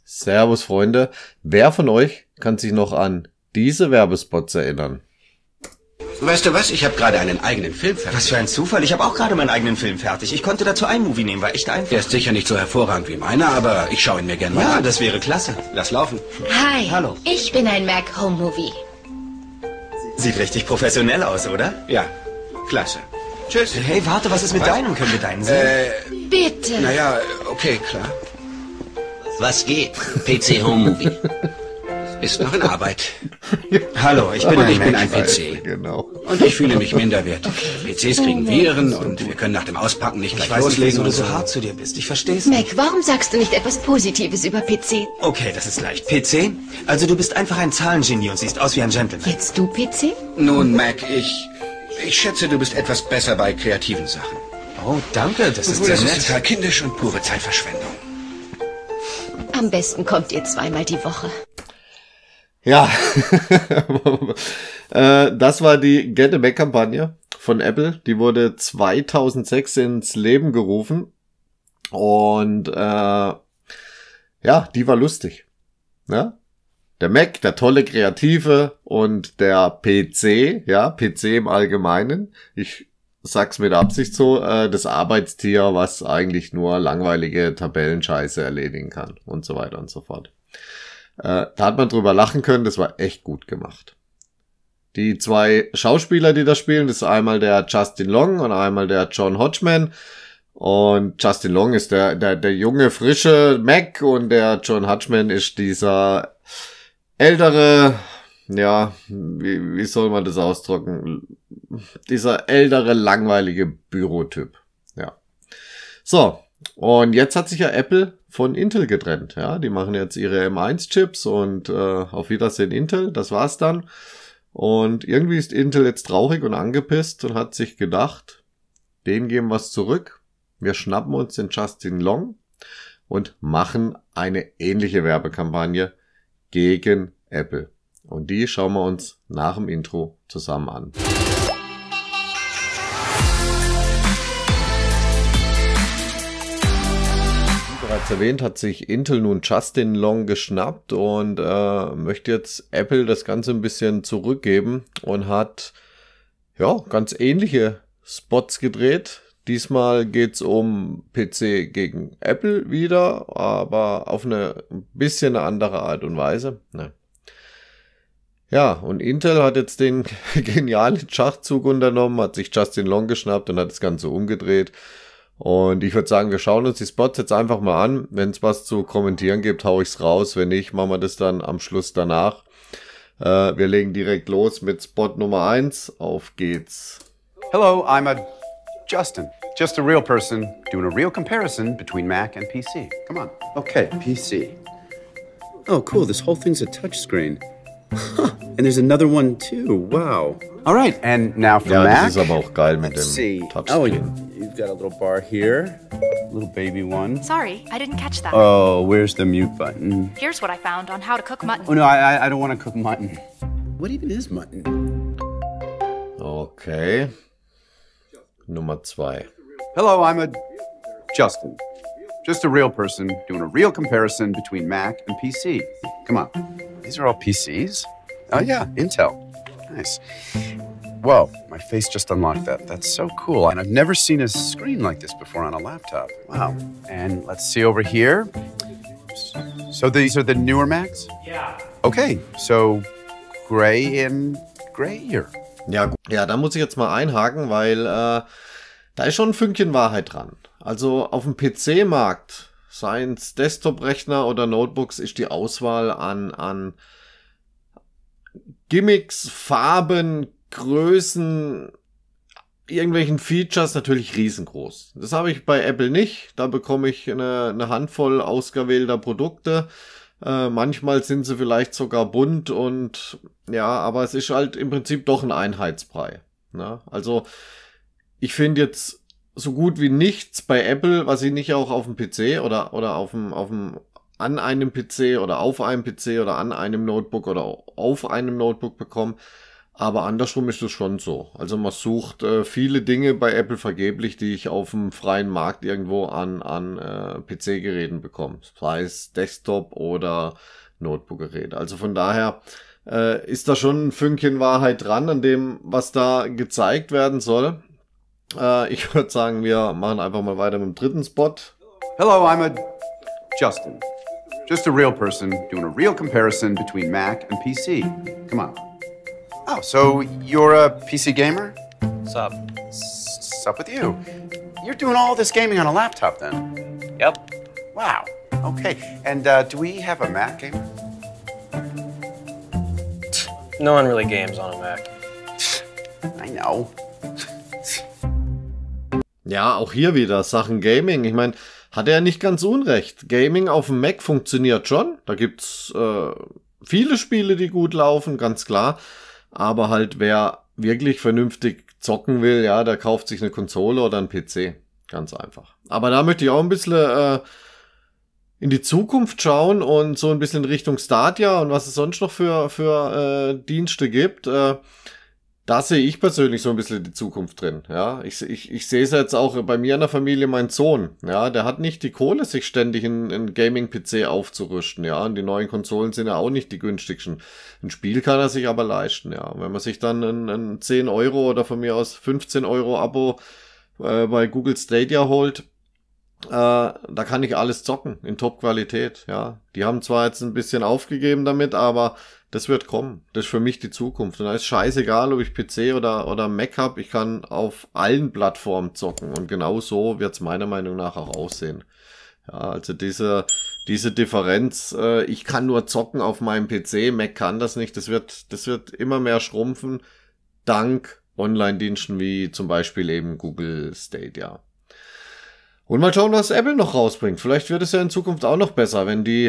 Servus Freunde, wer von euch kann sich noch an diese Werbespots erinnern? Weißt du was? Ich habe gerade einen eigenen Film fertig. Was für ein Zufall. Ich habe auch gerade meinen eigenen Film fertig. Ich konnte dazu einen Movie nehmen, war echt einfach. Der ist sicher nicht so hervorragend wie meiner, aber ich schaue ihn mir gerne mal Ja, an. das wäre klasse. Lass laufen. Hi, Hallo. ich bin ein Mac Home Movie. Sieht richtig professionell aus, oder? Ja, klasse. Tschüss. Hey, warte, was ist mit deinem? Können wir deinen sehen? Bitte. Naja, okay, klar. Was geht? PC Home Movie. Ist noch in Arbeit. Hallo, ich bin Und ein ich bin Mac. ein PC. Genau. Und ich fühle mich minderwertig. PCs kriegen Viren und wir können nach dem Auspacken nicht Ich gleich weiß nicht, loslegen wieso du und so so. hart zu dir bist. Ich versteh's nicht. Mac, warum sagst du nicht etwas Positives über PC? Okay, das ist leicht. PC? Also du bist einfach ein Zahlengenie und siehst aus wie ein Gentleman. Jetzt du PC? Nun, Mac, ich schätze, du bist etwas besser bei kreativen Sachen. Oh, danke, das ist Obwohl, sehr das ist nett. total kindisch und pure Zeitverschwendung. Am besten kommt ihr zweimal die Woche. Ja, das war die Get a Mac-Kampagne von Apple. Die wurde 2006 ins Leben gerufen und ja, die war lustig. Ja? Der Mac, der tolle Kreative und der PC, ja, PC im Allgemeinen. Ich sag's mit Absicht so, das Arbeitstier, was eigentlich nur langweilige Tabellenscheiße erledigen kann und so weiter und so fort. Da hat man drüber lachen können, das war echt gut gemacht. Die zwei Schauspieler, die da spielen, das ist einmal der Justin Long und einmal der John Hodgman. Und Justin Long ist der junge, frische Mac und der John Hodgman ist dieser ältere, ja, wie soll man das ausdrücken? Dieser ältere, langweilige Bürotyp. Ja. So, und jetzt hat sich ja Apple von Intel getrennt. Ja, die machen jetzt ihre M1-Chips und auf Wiedersehen Intel, das war's dann. Und irgendwie ist Intel jetzt traurig und angepisst und hat sich gedacht, denen geben was zurück. Wir schnappen uns den Justin Long und machen eine ähnliche Werbekampagne gegen Apple. Und die schauen wir uns nach dem Intro zusammen an. Wie bereits erwähnt, hat sich Intel nun Justin Long geschnappt und möchte jetzt Apple das Ganze ein bisschen zurückgeben und hat ja ganz ähnliche Spots gedreht. Diesmal geht's um PC gegen Apple wieder, aber auf eine bisschen andere Art und Weise. Ne. Ja, und Intel hat jetzt den genialen Schachzug unternommen, hat sich Justin Long geschnappt und hat das Ganze umgedreht. Und ich würde sagen, wir schauen uns die Spots jetzt einfach mal an. Wenn es was zu kommentieren gibt, hau ich's raus. Wenn nicht, machen wir das dann am Schluss danach. Wir legen direkt los mit Spot Nummer 1. Auf geht's. Hello, I'm Justin. Just a real person doing a real comparison between Mac and PC. Come on. Okay, PC. Oh, cool. This whole thing's a touchscreen. Huh. And there's another one too. Wow. All right, and now for Ja, Mac. das ist aber auch geil mit Let's see. dem Oh, Touchscreen. you've got a little bar here. Little baby one. Sorry, I didn't catch that. Oh, where's the mute button? Here's what I found on how to cook mutton. Oh no, I don't want to cook mutton. What even is mutton? Okay. Nummer 2. Hello, I'm Justin. Just a real person doing a real comparison between Mac and PC. Come on. These are all PCs? Oh yeah, Intel. Nice. Whoa, my face just unlocked that. That's so cool. And I've never seen a screen like this before on a laptop. Wow. And let's see over here. So these are the newer Macs? Yeah. Okay, so gray and grayer. Ja, gut. Ja, da muss ich jetzt mal einhaken, weil da ist schon ein Fünkchen Wahrheit dran. Also auf dem PC-Markt, seien es Desktop-Rechner oder Notebooks, ist die Auswahl an Gimmicks, Farben, Größen, irgendwelchen Features natürlich riesengroß. Das habe ich bei Apple nicht. Da bekomme ich eine Handvoll ausgewählter Produkte. Manchmal sind sie vielleicht sogar bunt und ja, aber es ist halt im Prinzip doch ein Einheitsbrei. Ne? Also ich finde jetzt so gut wie nichts bei Apple, was ich nicht auch auf dem PC oder an einem PC oder auf einem PC oder an einem Notebook oder auf einem Notebook bekomme, Aber andersrum ist es schon so. Also man sucht viele Dinge bei Apple vergeblich, die ich auf dem freien Markt irgendwo an PC-Geräten bekomme. Sei es Desktop oder Notebook-Gerät. Also von daher ist da schon ein Fünkchen Wahrheit dran an dem, was da gezeigt werden soll. Ich würde sagen, wir machen einfach mal weiter mit dem dritten Spot. Hello, I'm Justin. Just a real person doing a real comparison between Mac and PC. Come on. Oh, so you're a PC gamer? What's up? What's up with you? You're doing all this gaming on a laptop then? Yep. Wow. Okay. And do we have a Mac gamer? No one really games on a Mac. I know. Ja, auch hier wieder Sachen Gaming. Ich meine, hat er nicht ganz unrecht. Gaming auf dem Mac funktioniert schon. Da gibt's viele Spiele, die gut laufen, ganz klar. Aber halt, wer wirklich vernünftig zocken will, ja, der kauft sich eine Konsole oder einen PC. Ganz einfach. Aber da möchte ich auch ein bisschen in die Zukunft schauen und so ein bisschen Richtung Stadia und was es sonst noch für Dienste gibt. Da sehe ich persönlich so ein bisschen die Zukunft drin. Ja, ich sehe es jetzt auch bei mir in der Familie, mein Sohn. Ja, der hat nicht die Kohle, sich ständig einen Gaming-PC aufzurüsten. Ja, und die neuen Konsolen sind ja auch nicht die günstigsten. Ein Spiel kann er sich aber leisten. Ja, wenn man sich dann ein 10 Euro oder von mir aus 15 Euro Abo bei Google Stadia holt, da kann ich alles zocken in Top-Qualität. Ja, die haben zwar jetzt ein bisschen aufgegeben damit, aber das wird kommen. Das ist für mich die Zukunft. Und da ist scheißegal, ob ich PC oder Mac habe. Ich kann auf allen Plattformen zocken. Und genau so wird es meiner Meinung nach auch aussehen. Ja, also diese Differenz, ich kann nur zocken auf meinem PC, Mac kann das nicht. Das wird immer mehr schrumpfen, dank Online-Diensten wie zum Beispiel eben Google Stadia. Und mal schauen, was Apple noch rausbringt. Vielleicht wird es ja in Zukunft auch noch besser, wenn die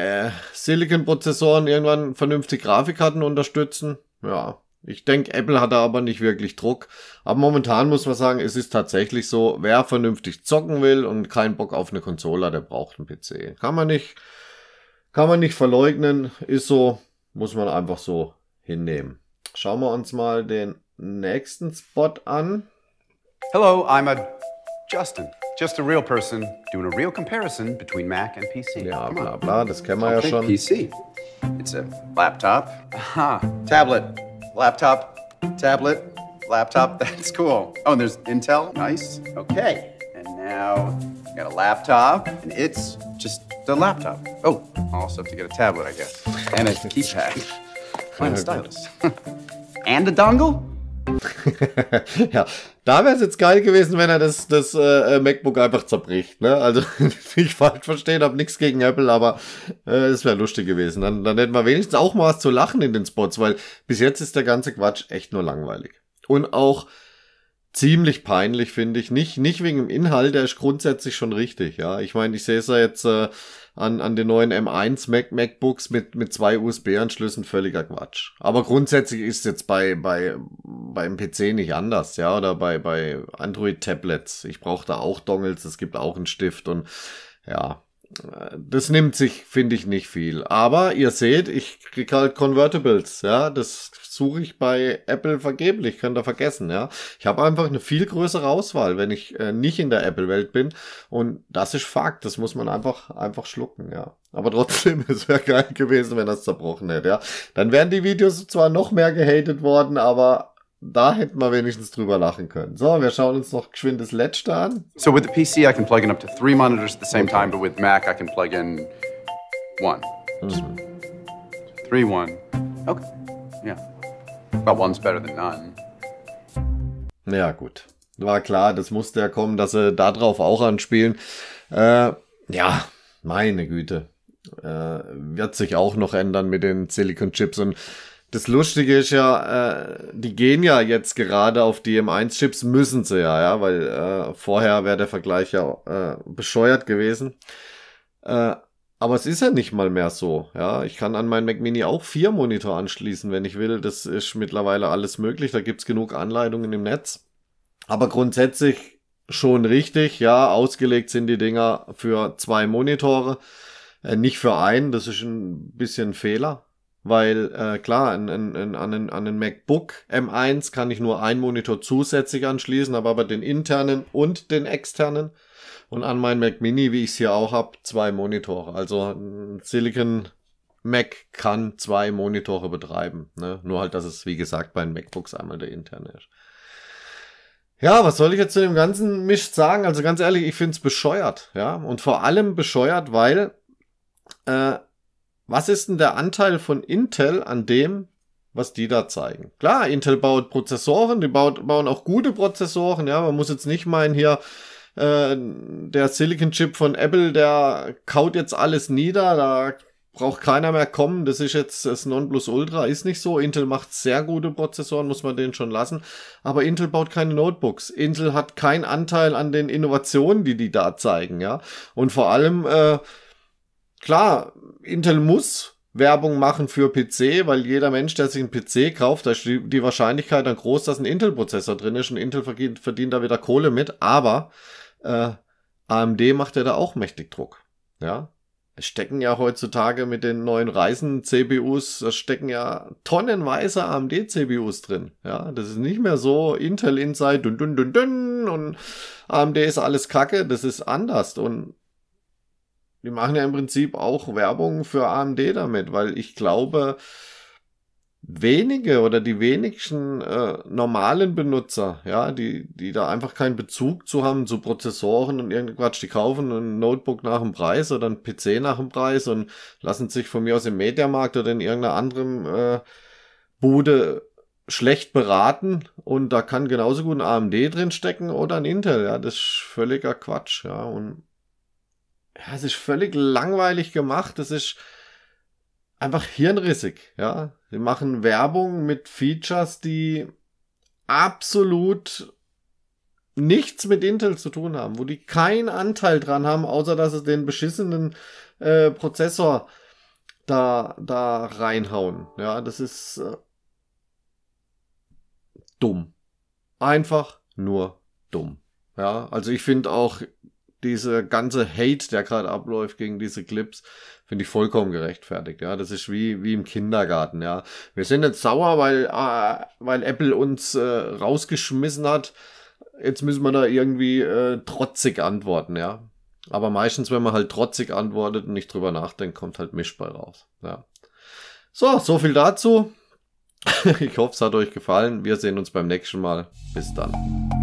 Silicon-Prozessoren irgendwann vernünftig Grafikkarten unterstützen. Ja, ich denke, Apple hat da aber nicht wirklich Druck. Aber momentan muss man sagen, es ist tatsächlich so, wer vernünftig zocken will und keinen Bock auf eine Konsole hat, der braucht einen PC. Kann man nicht verleugnen, ist so, muss man einfach so hinnehmen. Schauen wir uns mal den nächsten Spot an. Hello, I'm Justin. Just a real person doing a real comparison between Mac and PC. Ja, bla bla, das kennen wir ja schon. PC. It's a laptop. Aha. Tablet. Laptop. Tablet. Laptop. That's cool. Oh, and there's Intel. Nice. Okay. And now I got a laptop, and it's just a laptop. Oh, I'll also have to get a tablet, I guess. And a keypad. And a stylus. And a dongle? Ja, da wäre es jetzt geil gewesen, wenn er das MacBook einfach zerbricht, ne? Also, nicht falsch verstehen, hab nichts gegen Apple, aber es wäre lustig gewesen. Dann hätten wir wenigstens auch mal was zu lachen in den Spots, weil bis jetzt ist der ganze Quatsch echt nur langweilig. Und auch ziemlich peinlich, finde ich. Nicht wegen dem Inhalt, der ist grundsätzlich schon richtig, ja. Ich meine, ich sehe es ja jetzt an den neuen M1 MacBooks mit 2 USB-Anschlüssen, völliger Quatsch. Aber grundsätzlich ist es jetzt beim PC nicht anders, ja, oder bei Android-Tablets. Ich brauche da auch Dongles, es gibt auch einen Stift und ja, das nimmt sich, finde ich, nicht viel. Aber ihr seht, ich kriege halt Convertibles, ja, das suche ich bei Apple vergeblich, könnt ihr vergessen, ja. Ich habe einfach eine viel größere Auswahl, wenn ich nicht in der Apple-Welt bin und das ist Fakt, das muss man einfach schlucken, ja. Aber trotzdem, es wäre geil gewesen, wenn das zerbrochen hätte, ja. Dann wären die Videos zwar noch mehr gehatet worden, aber da hätten wir wenigstens drüber lachen können. So, wir schauen uns noch geschwind das letzte an. So with the PC, I can plug in up to 3 monitors at the same time, but with Mac, I can plug in 1. 3, 1. Okay. Yeah. But one's better than none. Ja, gut. War klar, das musste ja kommen, dass sie da drauf auch anspielen. Ja, meine Güte. Wird sich auch noch ändern mit den Silicon-Chips. Und das Lustige ist ja, die gehen ja jetzt gerade auf die M1-Chips, müssen sie ja, weil vorher wäre der Vergleich ja bescheuert gewesen. Aber es ist ja nicht mal mehr so, ja. Ich kann an meinen Mac Mini auch 4 Monitor anschließen, wenn ich will. Das ist mittlerweile alles möglich, da gibt's genug Anleitungen im Netz. Aber grundsätzlich schon richtig, ja, ausgelegt sind die Dinger für 2 Monitore, nicht für einen, das ist ein bisschen ein Fehler. weil klar, an den MacBook M1 kann ich nur einen Monitor zusätzlich anschließen, aber den internen und den externen. Und an meinen Mac Mini, wie ich es hier auch habe, 2 Monitore. Also ein Silicon Mac kann 2 Monitore betreiben. Ne? Nur halt, dass es, wie gesagt, bei den MacBooks einmal der interne ist. Ja, was soll ich jetzt zu dem ganzen Mist sagen? Also ganz ehrlich, ich find's bescheuert. Ja, und vor allem bescheuert, weil was ist denn der Anteil von Intel an dem, was die da zeigen? Klar, Intel baut Prozessoren, die bauen auch gute Prozessoren. Ja, man muss jetzt nicht meinen hier, der Silicon-Chip von Apple, der kaut jetzt alles nieder, da braucht keiner mehr kommen, das ist jetzt das Nonplusultra, ist nicht so. Intel macht sehr gute Prozessoren, muss man denen schon lassen, aber Intel baut keine Notebooks. Intel hat keinen Anteil an den Innovationen, die da zeigen, ja. Und vor allem, klar, Intel muss Werbung machen für PC, weil jeder Mensch, der sich einen PC kauft, da ist die Wahrscheinlichkeit dann groß, dass ein Intel-Prozessor drin ist und Intel verdient da wieder Kohle mit, aber AMD macht ja da auch mächtig Druck, ja. Es stecken ja heutzutage mit den neuen Ryzen-CPUs, da stecken ja tonnenweise AMD-CPUs drin, ja. Das ist nicht mehr so Intel Inside, dun dun dun dun und AMD ist alles Kacke, das ist anders und die machen ja im Prinzip auch Werbung für AMD damit, weil ich glaube, wenige oder die wenigsten normalen Benutzer, ja, die da einfach keinen Bezug zu haben, zu Prozessoren und irgendein Quatsch, die kaufen ein Notebook nach dem Preis oder ein PC nach dem Preis und lassen sich von mir aus im Mediamarkt oder in irgendeiner anderen Bude schlecht beraten und da kann genauso gut ein AMD drin stecken oder ein Intel, ja, das ist völliger Quatsch, ja, und ja, es ist völlig langweilig gemacht, es ist einfach hirnrissig, ja. Sie machen Werbung mit Features, die absolut nichts mit Intel zu tun haben, wo die keinen Anteil dran haben, außer dass sie den beschissenen Prozessor da reinhauen. Ja, das ist dumm. Einfach nur dumm. Ja, also ich finde auch diese ganze Hate, der gerade abläuft gegen diese Clips, finde ich vollkommen gerechtfertigt. Ja, das ist wie im Kindergarten. Ja, wir sind jetzt sauer, weil Apple uns rausgeschmissen hat. Jetzt müssen wir da irgendwie trotzig antworten. Ja, aber meistens, wenn man halt trotzig antwortet und nicht drüber nachdenkt, kommt halt Misch bei raus. Ja, so viel dazu. Ich hoffe, es hat euch gefallen. Wir sehen uns beim nächsten Mal. Bis dann.